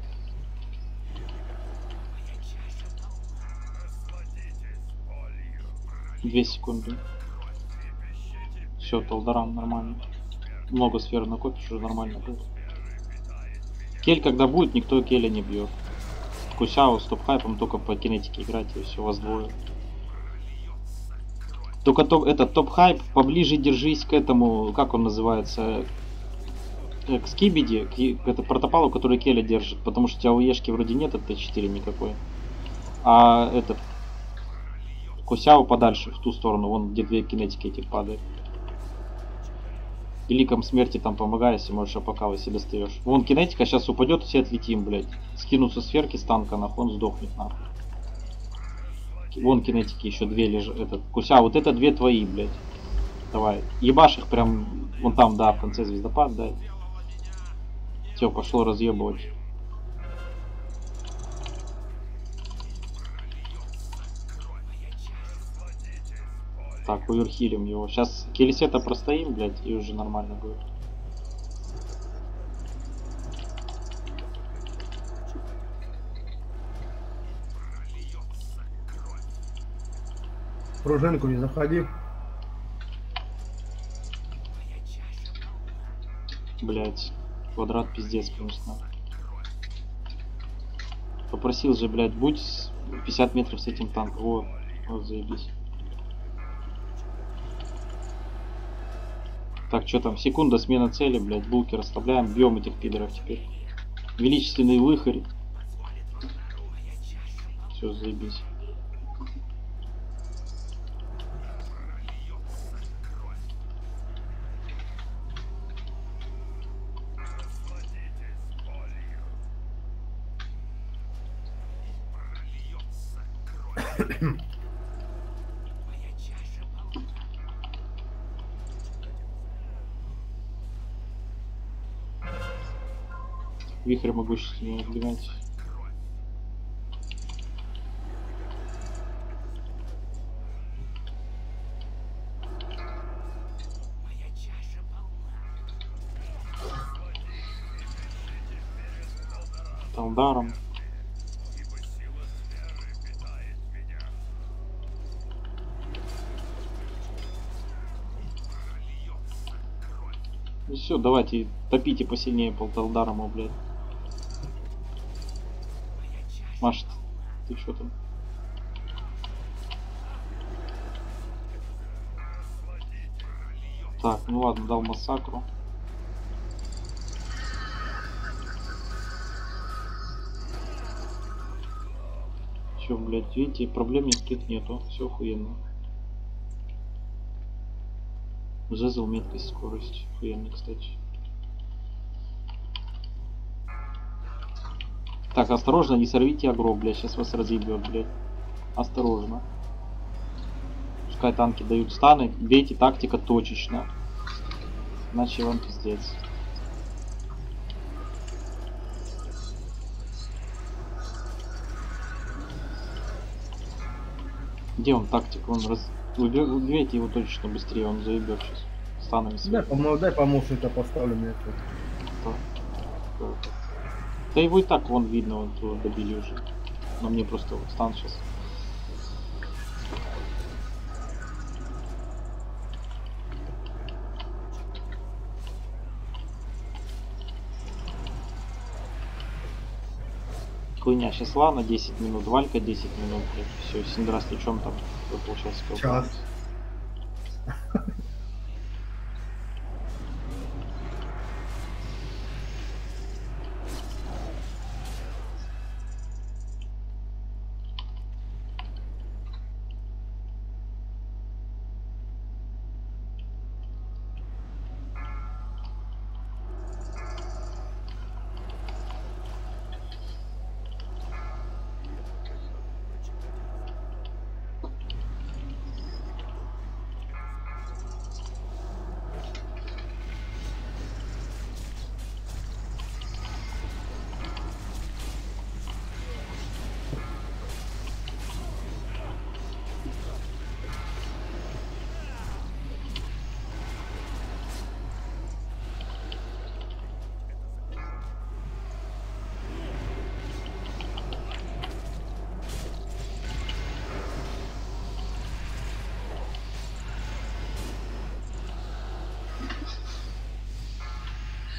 Speaker 1: Две секунды. Все, Талдаран нормально. Много сфер накопишь, уже нормально будет. Кель когда будет, никто Келя не бьет. Кусяо с топ-хайпом только по кинетике играть, и все, вас двое. Только этот топ-хайп поближе держись к этому, как он называется, к Скибиди, это протопалу, который Келя держит, потому что у тебя у Ешки вроде нет от Т4 никакой. А этот Кусяо подальше, в ту сторону, вон где две кинетики эти падают. И ликом смерти там помогай, если можешь АПК, если достаешь. Вон кинетика сейчас упадет, все отлетим, блядь. Скинутся сферки с танка, нахуй, он сдохнет, нахуй. Вон кинетики еще две лежат. Этот, Куся, вот это две твои, блядь. Давай. Ебашь их прям вон там, да, в конце звездопад, да. Все, пошло разъебывать. Так, оверхилим его. Сейчас Келесета простоим, блядь, и уже нормально будет.
Speaker 2: Пружинку не заходи.
Speaker 1: Блядь, квадрат пиздец, конечно. Попросил же, блядь, будь 50 метров с этим танком. Вот заебись. Так, что там? Секунда, смена цели, блядь. Булки расставляем. Бьем этих пидоров теперь. Величественный выхарь. Все, заебись. Вихрь могущественный отбегать. Талдаром. И все, давайте топите посильнее полталдарому, блядь. Маш, ты что там? Так, ну ладно, дал массакру. Все, блядь, видите, проблем никаких нету, все охуенно. Жезл, меткость, скорость, охуенно, кстати. Так, осторожно, не сорвите агро, блядь, сейчас вас разъебет, блядь. Осторожно. Пускай танки дают станы, бейте тактика точечно. Иначе вам пиздец. Где он тактик? Он убейте его точечно быстрее, он заебет сейчас. Станами своими.
Speaker 2: Дай помощника поставлю мне это.
Speaker 1: Да его и так вон видно, он тут добили уже. Но мне просто вот стан сейчас. Хуйня, сейчас Лана 10 минут, Валька 10 минут, все, Синдра с лечом там получается.
Speaker 2: Час.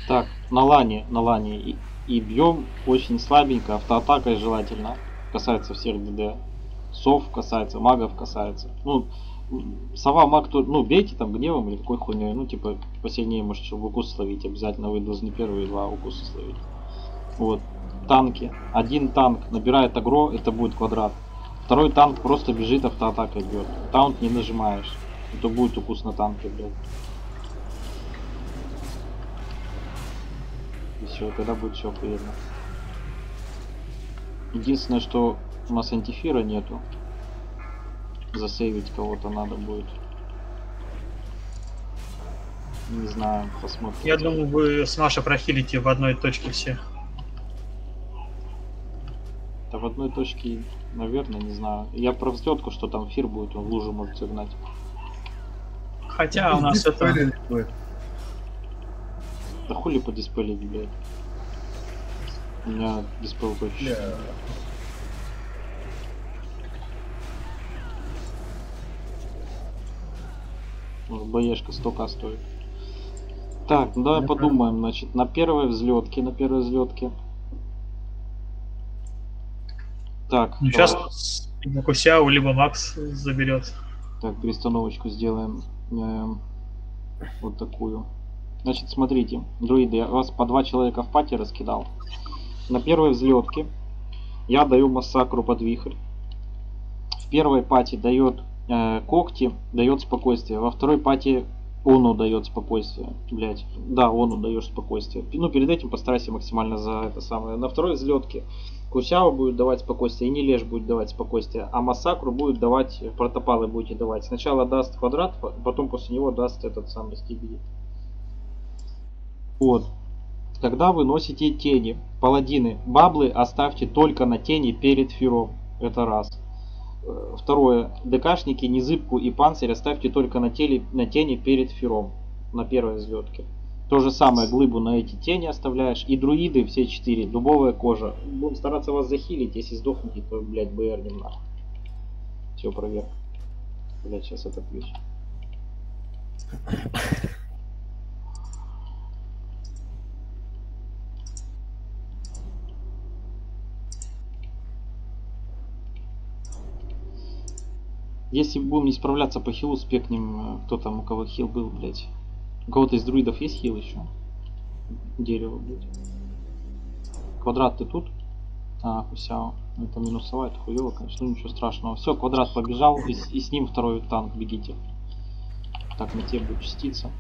Speaker 1: Так, на лане и бьем очень слабенько, автоатакой желательно. Касается всех ДД. Сов касается, магов касается. Ну, сова, маг, то, ну, бейте там гневом или какой хуйней. Ну, типа, посильнее можете, чтобы укус словить. Обязательно вы должны первые 2 укуса словить. Вот. Танки. Один танк набирает агро, это будет квадрат. Второй танк просто бежит, автоатакой бьет. Таунт не нажимаешь. Это будет укус на танке, блядь. И все, тогда будет все охуенно. Единственное, что у нас антифира нету. Засейвить кого-то надо будет. Не знаю, посмотрим.
Speaker 6: Я думаю, вы с Машей прохилите в одной точке все.
Speaker 1: Да в одной точке, наверное, не знаю. Я про взлетку, что там фир будет, он в лужу может загнать.
Speaker 6: Хотя у нас это...
Speaker 1: Да хули по диспелить, блядь. У меня диспел точно. Может, боешка 100к стоит. Так, ну давай подумаем, значит, на первой взлетке. Так,
Speaker 6: Ну, сейчас либо Кусяу, либо Макс заберет.
Speaker 1: так, перестановочку сделаем. Вот такую. Значит, смотрите, друиды, я вас по 2 человека в пати раскидал. На первой взлетке я даю массакру под вихрь. В первой пати дает когти, дает спокойствие. Во второй пати Ону дает спокойствие. Блять. Да, Ону даешь спокойствие. Ну, перед этим постарайся максимально за это самое. На второй взлетке Кусяо будет давать спокойствие, и Нилеш будет давать спокойствие, а массакру будет давать, протопалы будете давать. Сначала даст квадрат, потом после него даст этот самый стибель. Вот. Когда вы носите тени, паладины, баблы оставьте только на тени перед фиром. Это раз. Второе. ДКшники, незыбку и панцирь оставьте только на тени перед фиром. На первой взлетке. То же самое, глыбу на эти тени оставляешь. И друиды все 4. Дубовая кожа. Будем стараться вас захилить. Если сдохнете, то, блядь, БРнем нахуй. Все, проверка. Блядь, сейчас это ключ. Если будем не справляться по хилу, спекнем, кто там, у кого хил был, блядь. У кого-то из друидов есть хил еще? Дерево, блядь. Квадрат ты тут? А, Кусяо. Это минусовая, это хуево, конечно, ну ничего страшного. Все, квадрат побежал, и с ним второй танк, бегите. Так, на тебе будет частица.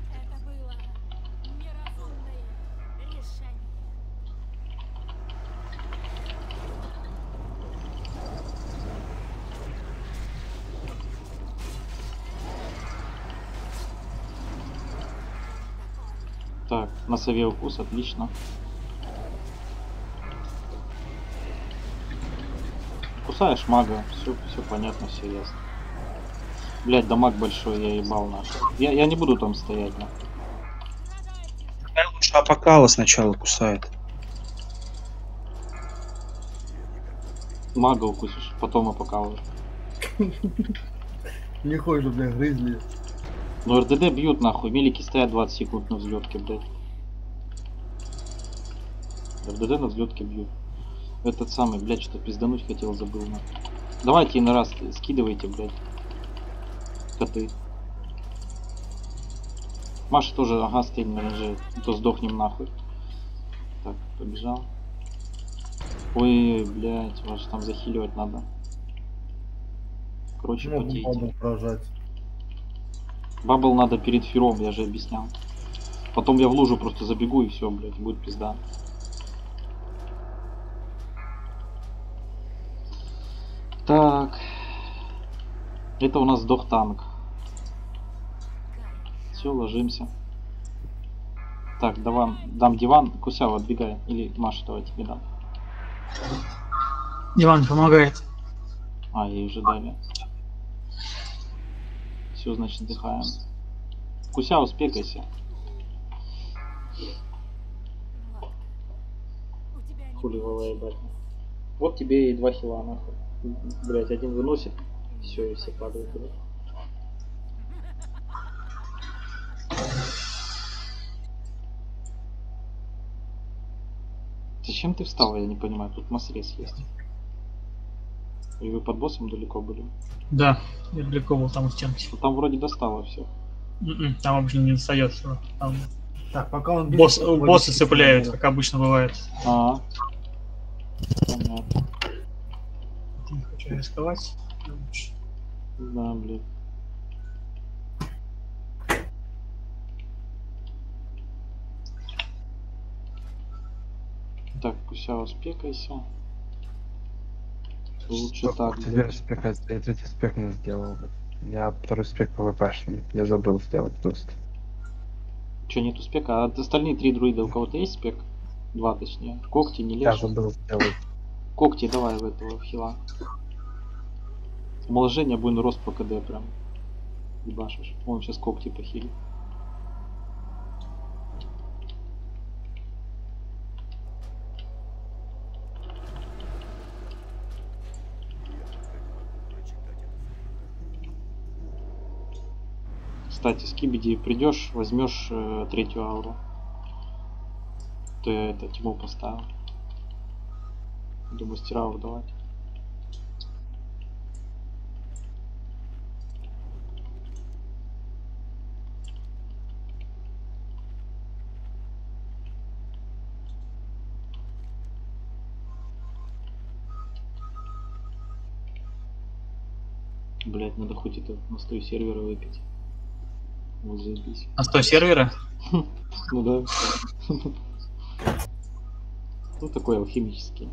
Speaker 1: Так, на сове укус, отлично. Кусаешь мага, все понятно, все ясно. Блять, да маг большой, я ебал наш. Я не буду там стоять, на.
Speaker 3: Лучше апокала сначала кусает.
Speaker 1: Мага укусишь, потом апокалываешь.
Speaker 2: Не хочешь, бля, грызли.
Speaker 1: Ну РДД бьют нахуй, мелики стоят 20 секунд на взлетке, блядь. РДД на взлетке бьют. Этот самый, блядь, что пиздануть хотел, забыл нахуй. Давайте на раз скидывайте, блядь. Коты. Маша тоже, ага, стейн на ноже, то сдохнем нахуй. Так, побежал. Ой, блядь, вас там захиливать надо. Короче, потейте. Бабл надо перед фиром, я же объяснял. Потом я в лужу просто забегу и все, блядь, будет пизда. Так. Это у нас сдох танк. Все, ложимся. Так, давай, дам диван. Кусяо, отбегай. Или Маша, давай тебе дам.
Speaker 6: Диван помогает.
Speaker 1: А, ей уже дали. Все, значит, отдыхаем. Кусяо, спекайся. Хули вала ебать. Вот тебе и 2 хила, нахуй. Блять, один выносит. Все, и все падают. Блядь. Зачем ты встал, я не понимаю, тут массрез есть. И вы под боссом далеко были?
Speaker 6: Да, я далеко был там у стенки.
Speaker 1: Ну, там вроде достало все.
Speaker 6: Там обычно не достается. Там
Speaker 2: Так, пока он...
Speaker 6: боссы цепляют, как обычно бывает.
Speaker 1: Ага. Понятно.
Speaker 6: Не хочу рисковать.
Speaker 1: Да, блин. Так, Кусяо, спекайся. Лучше так.
Speaker 7: Теперь спекать, я третий спек не сделал. Я второй спек ПВПшный. Я забыл сделать просто.
Speaker 1: Че, нету спека? А остальные 3 друида у кого-то есть спек? 2 точнее. Когти не
Speaker 7: Я
Speaker 1: лежат.
Speaker 7: забыл сделать.
Speaker 1: Когти давай в этого в хила. Умоложение будет рост по КД прям. Ебашишь. Он сейчас когти похилит. Кстати, Скибиди придешь, возьмешь третью ауру. То я это тьму поставил. Буду мастера ауру давать. Блять, надо хоть это настой сервера выпить. Вот заебись.
Speaker 6: А 100 сервера?
Speaker 1: Ну да. Ну такой алхимический.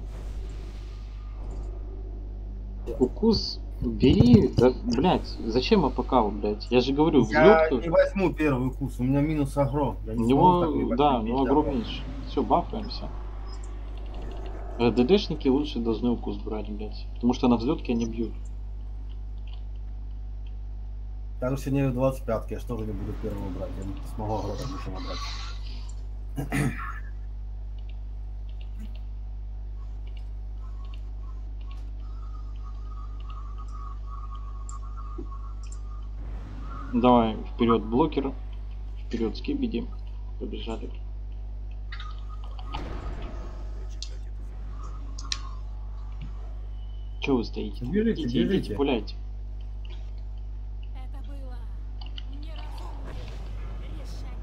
Speaker 1: Укус бери, да, блять, зачем АПК, блять? Я же говорю,
Speaker 2: Я
Speaker 1: взлетку.
Speaker 2: не возьму первый укус, у меня минус агро. Я
Speaker 1: У
Speaker 2: не
Speaker 1: него,
Speaker 2: смогу такой
Speaker 1: да, у
Speaker 2: возьмить,
Speaker 1: него
Speaker 2: да.
Speaker 1: агро меньше. Все, бафаемся. ДДшники лучше должны укус брать, блять. Потому что на взлетке они бьют.
Speaker 2: Короче, не 25-ки, я что же не буду первого брать, я не смогу агро так больше набрать.
Speaker 1: Давай вперед блокер, вперед Скибиди, побежали. Че вы стоите?
Speaker 2: Бежите,
Speaker 1: Идите, идите,
Speaker 2: бежите.
Speaker 1: пуляйте.
Speaker 8: Это было неразумно решение.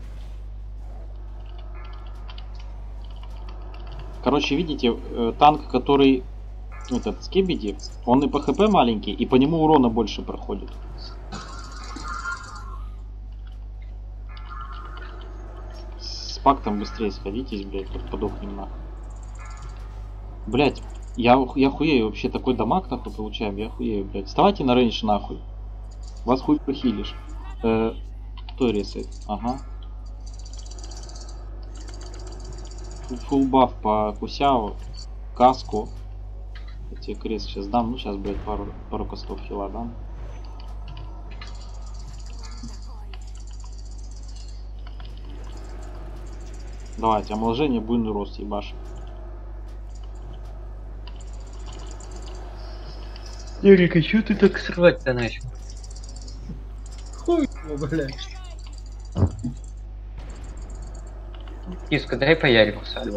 Speaker 1: Короче, видите, танк, который этот Скибиди, он и по ХП маленький, и по нему урона больше проходит. С пактом быстрее сходитесь, блять, тут подохнем нахуй. Блять, я хуею, вообще такой дамаг нахуй получаем, я хуею, блять. Вставайте на рейндж нахуй. Вас хуй похилишь. Кто ресает? Ага. Фулл баф по Кусяо, каску. Я тебе крест сейчас дам, ну сейчас, блять, пару костов хила дам. Давайте, омоложение, буйный рост, ебашь.
Speaker 5: Эрик, а чё ты так срать-то начал?
Speaker 2: Хуй, блядь.
Speaker 5: Киска, дай по Ярику сальву.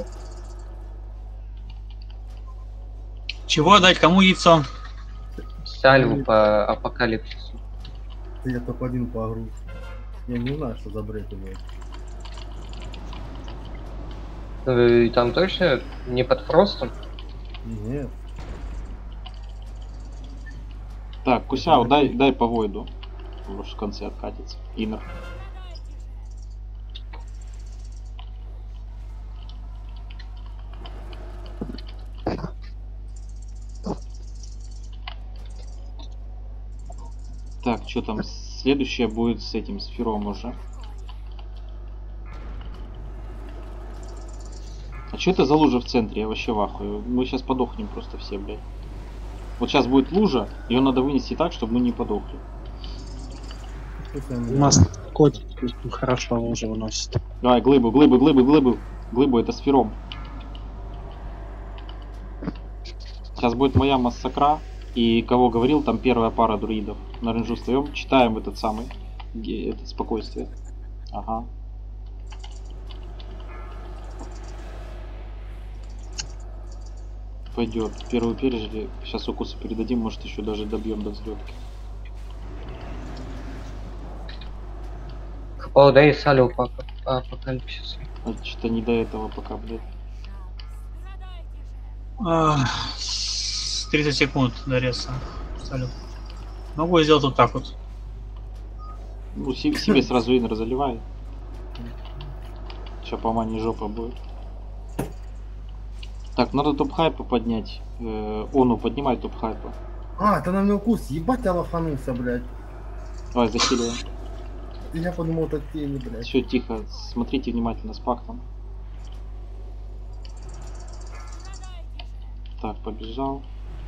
Speaker 6: Чего дать? Кому яйцо?
Speaker 5: Сальву по апокалипсису.
Speaker 2: Я топ-1 по агру. Я не знаю, что за бред будет.
Speaker 5: И там точно не под фростом?
Speaker 2: Нет.
Speaker 1: Так, Кусяо, дай по войду. Может в конце откатится. Иннер. Так, что там? Следующее будет с этим, с Фером уже. А что это за лужа в центре? Я вообще в ахуе. Мы сейчас подохнем просто все, блядь. Вот сейчас будет лужа, ее надо вынести так, чтобы мы не подохли.
Speaker 3: У нас котик хорошо уже выносит.
Speaker 1: Давай, глыбу. Глыбу, это с Фером. Сейчас будет моя массакра. И кого говорил, там первая пара друидов. На рейнджу встаем, читаем этот самый. Это спокойствие. Ага. Пойдет. Первую пережили. Сейчас укусы передадим, может еще даже добьем до взлетки.
Speaker 5: О, да и салю по апокалипсису.
Speaker 1: А что-то не до этого пока, блядь.
Speaker 8: Страдайте же.
Speaker 6: 30 секунд до реса. Салют. Могу сделать вот так вот.
Speaker 1: Ну, себе сразу инер заливай. Сейчас по мане жопа будет. Так, надо топ-хайпа поднять. Ону, поднимай топ-хайпа.
Speaker 2: А, это на мне укус. Ебать, я лоханулся, блядь.
Speaker 1: Давай, захиливай.
Speaker 2: Я подумал, это тени, блядь.
Speaker 1: Все, тихо. Смотрите внимательно с пактом. Так, побежал.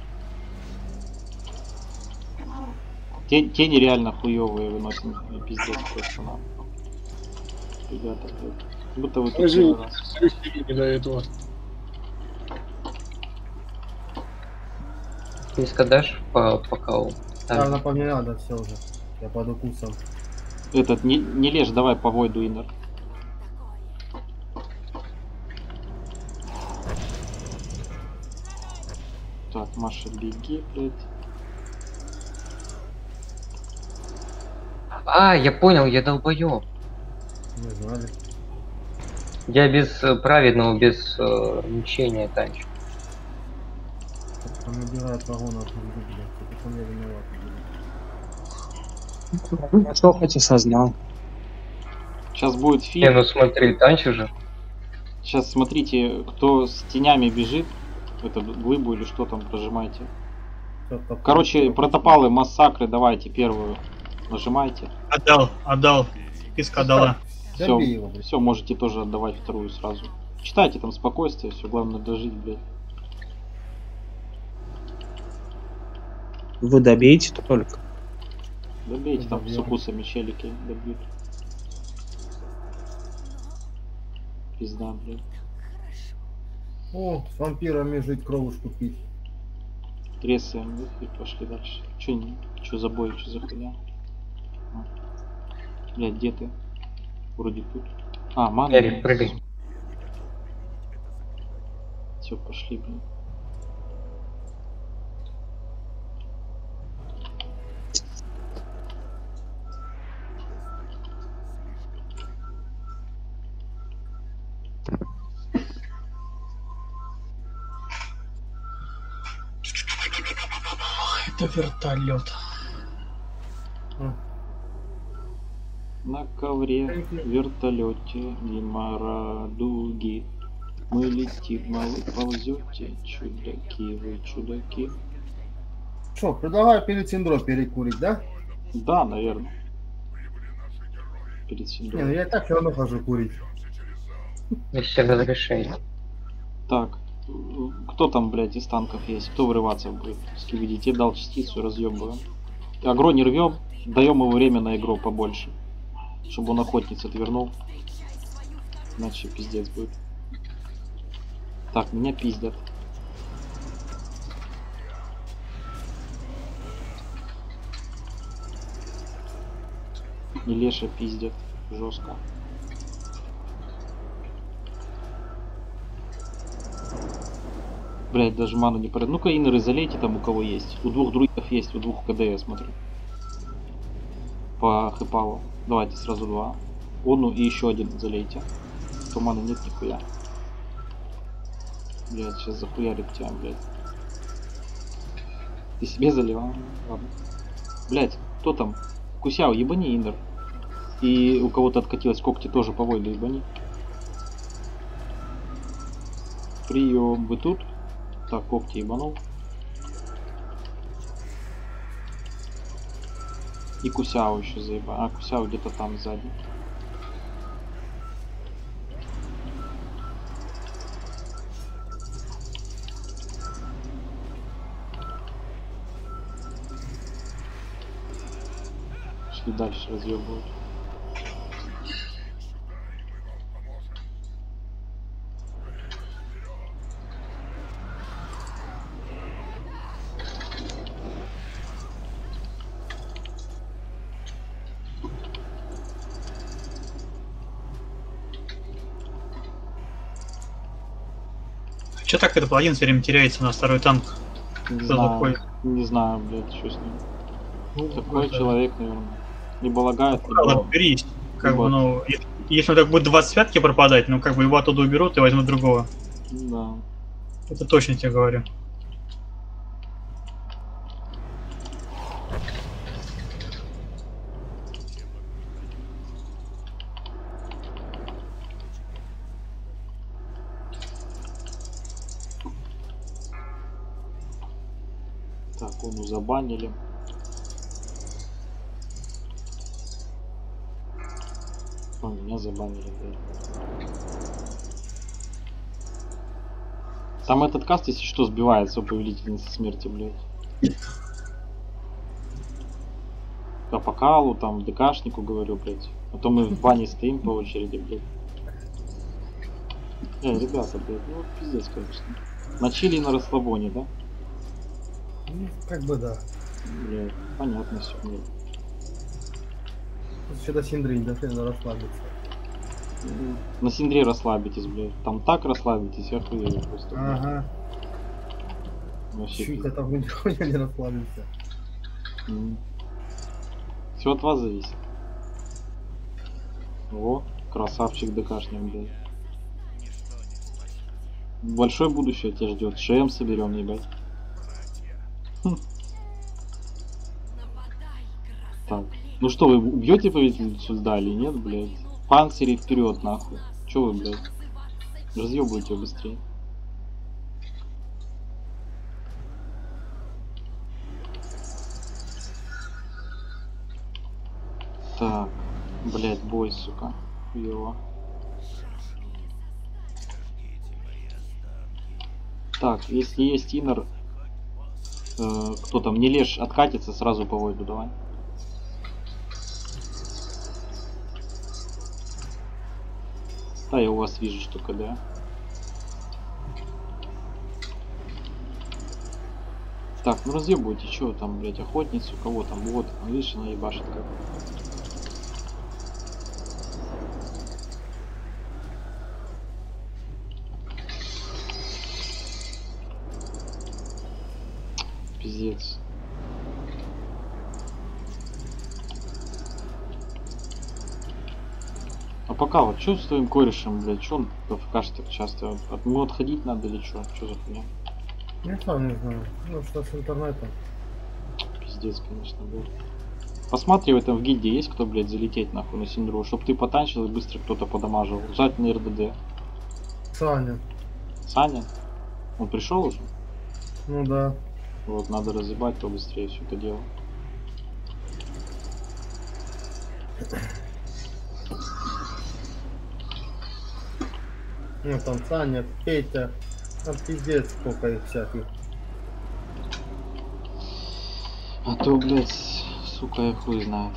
Speaker 1: Тени реально хуёвые выносим. Пиздец просто нам. Ребята, блядь. Как будто вы тут
Speaker 9: Подожди,
Speaker 1: первый раз.
Speaker 9: не до этого.
Speaker 5: Низко дашь по кау?
Speaker 2: Наверное, по мне надо все уже. Я под укусом.
Speaker 1: Этот, не лежь, давай по войду инер. Так, Маша, беги, блядь.
Speaker 5: А, я понял, я долбоёб.
Speaker 2: Не знали.
Speaker 5: Я без праведного, без мучения танчу.
Speaker 2: Он набирает вагон от груди, блядь. Это он я виноват.
Speaker 3: Что хоть осознал.
Speaker 1: Сейчас будет
Speaker 5: Не,
Speaker 1: фильм.
Speaker 5: ну смотри, танчу же.
Speaker 1: Сейчас смотрите, кто с тенями бежит. Это глыбу или что там, прожимайте. Короче, протопалы, массакры, давайте первую. Нажимайте.
Speaker 6: Отдал. Писка отдала.
Speaker 1: Все,
Speaker 2: Добей его, блядь.
Speaker 1: все, можете тоже отдавать вторую сразу. Читайте там спокойствие, все, главное дожить, блядь.
Speaker 3: Вы добейте только.
Speaker 1: Добейте там с
Speaker 2: Добьем.
Speaker 1: укусами челики, добьют. Пизда, блядь.
Speaker 2: О, с вампирами жить, кровушку пить.
Speaker 1: Тресаем их и пошли дальше. Че за бой, че за хуйня? А. Блядь, где ты? Вроде тут. А, мана.
Speaker 5: Эрик, прыгай.
Speaker 1: Все, пошли, блин.
Speaker 6: Это вертолет.
Speaker 1: На ковре, в вертолете, мимо радуги. Мы летим, а вы ползете, чудаки, вы чудаки.
Speaker 2: Что, предлагаю перед синдром перекурить, да?
Speaker 1: Да, наверное. Перед
Speaker 2: Не, ну
Speaker 1: синдромом.
Speaker 2: я и так все равно хожу курить.
Speaker 5: Без всех разрешений.
Speaker 1: Так, кто там, блядь, из танков есть? Кто врываться будет? Скибиди, тебе дал частицу, разъебываем. Агро не рвем, даем ему время на игру побольше. Чтобы он охотниц отвернул. Иначе пиздец будет. Так, меня пиздят. И Леша пиздят. Жестко. Блять, даже ману не порад. Ну-ка, инеры залейте там у кого есть. У двух друидов есть, у двух КД я смотрю. По хэпалу. Давайте сразу два. Ону и еще один залейте. Тумана нет нихуя. Блять, сейчас захуярит тебя, блять. Ты себе заливал? Ладно. Блять, кто там? Кусяо, ебани инер. И у кого-то откатилось когти тоже по войду ебани. Прием, вы тут? Так, когти ебанул. И Кусяо еще заебал. А, Кусяо где-то там сзади. Шли дальше разъебывают.
Speaker 6: Че так это паладин все время теряется на второй танк?
Speaker 1: Не
Speaker 6: Кто
Speaker 1: знаю,
Speaker 6: такой?
Speaker 1: не знаю, блядь, что с ним.
Speaker 2: Ну,
Speaker 1: Такой
Speaker 2: это-
Speaker 1: человек, наверное. Либо лагает,
Speaker 6: Ладно,
Speaker 1: либо...
Speaker 6: берись. Как
Speaker 1: либо-
Speaker 6: бы, ну, если он так будет 25-ки пропадать, ну, как бы его оттуда уберут и возьмут другого.
Speaker 1: Да.
Speaker 6: Это точно тебе говорю.
Speaker 1: Так, onu забанили. О, меня забанили, блядь. Там этот каст, если что, сбивается у повелительницы смерти, блядь. По покалу, там, ДКшнику говорю, блядь. А то мы в бане стоим по очереди, блядь. Ребята, блядь, ну пиздец, конечно. На чили и на расслабоне, да?
Speaker 2: Ну, как бы да.
Speaker 1: Блядь, понятно все, блядь.
Speaker 2: Что-то синдрин, да, надо расслабиться.
Speaker 1: На синдре расслабитесь, блядь. Там так расслабитесь, я охуею просто. блядь.
Speaker 2: Ага.
Speaker 1: Вообще
Speaker 2: Чуть
Speaker 1: пиздец.
Speaker 2: там нихуя не расслабился.
Speaker 1: Все от вас зависит. О, красавчик ДКшник, блядь. Большое будущее тебя ждет. ШМ соберем, ебать. Так. Ну что, вы убьете повелительницу льда или нет, блядь? Панцири вперед, нахуй. Че вы, блядь? Разъебывайте его быстрее. Так, блядь, бой, сука. Хуёво. Так, если есть инер, кто там, не лежь, откатится сразу по войду, давай. Да, я у вас вижу, что КД. Так, ну разъебывайте, что там, блять, охотницу, кого там, вот, видишь, она ебашит как. Пиздец. А пока вот, что с твоим корешем, блядь, что он ФКшит так часто? От него отходить надо или что? Что за хуйня?
Speaker 2: Я сам не знаю. Ну, что с интернетом.
Speaker 1: Пиздец, конечно, блядь. Посмотри, в этом в гильдии есть кто, блядь, залететь нахуй на синдру, чтоб ты потанчил и быстро кто-то подамажил. Жать на РДД.
Speaker 2: Саня.
Speaker 1: Саня? Он пришел уже?
Speaker 2: Ну да.
Speaker 1: Вот, надо разъебать побыстрее все это дело.
Speaker 2: Ну там Саня, Петя. Там пиздец сколько их всяких.
Speaker 1: А то, блядь, сука, я хуй знает.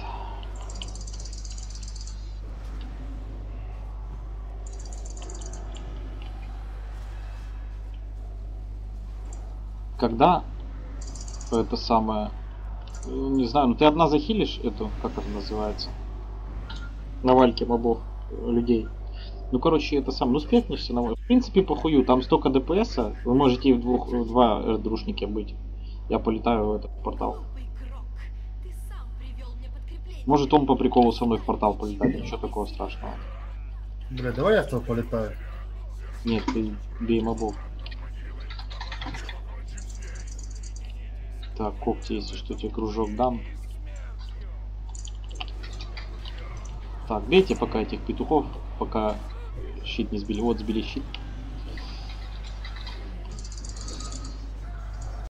Speaker 1: Когда это самое, не знаю, ну ты одна захилишь эту, как это называется, на вальке мобов, людей. Ну короче, это сам, ну спекнешься на, в принципе похую, там столько ДПСа, вы можете и в два эрдрушники быть. Я полетаю в этот портал. Может он по приколу со мной в портал полетать, ничего такого страшного.
Speaker 2: Бля, давай я с тобой полетаю.
Speaker 1: Нет, ты бей мобов. Так, когти, если что, тебе кружок дам. Так, бейте пока этих петухов, пока щит не сбили. Вот, сбили щит.